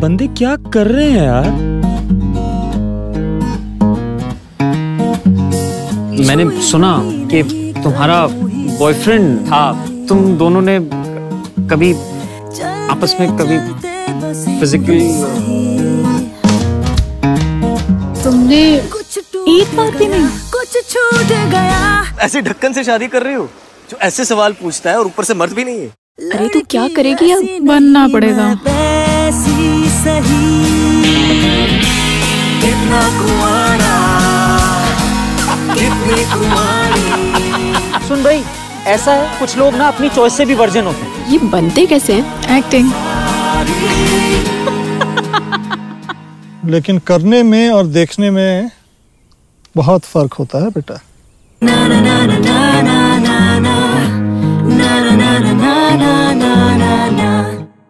बंदे क्या कर रहे हैं यार? मैंने सुना कि तुम्हारा बॉयफ्रेंड था, तुम दोनों ने कभी आपस में कभी फिजिकली तुमने एक बार भी नहीं? कुछ छूट गया। ऐसे ढक्कन से शादी कर रही हो जो ऐसे सवाल पूछता है और ऊपर से मर्द भी नहीं है। अरे तू क्या करेगी अब? बनना पड़ेगा। कितना कुआरा, कितनी कुआरी। सुन भाई, ऐसा है कुछ लोग ना अपनी चॉइस से भी वर्जिन होते हैं। ये बनते कैसे हैं? एक्टिंग। लेकिन करने में और देखने में बहुत फर्क होता है बेटा। ना ना ना ना ना ना ना ना ना ना ना।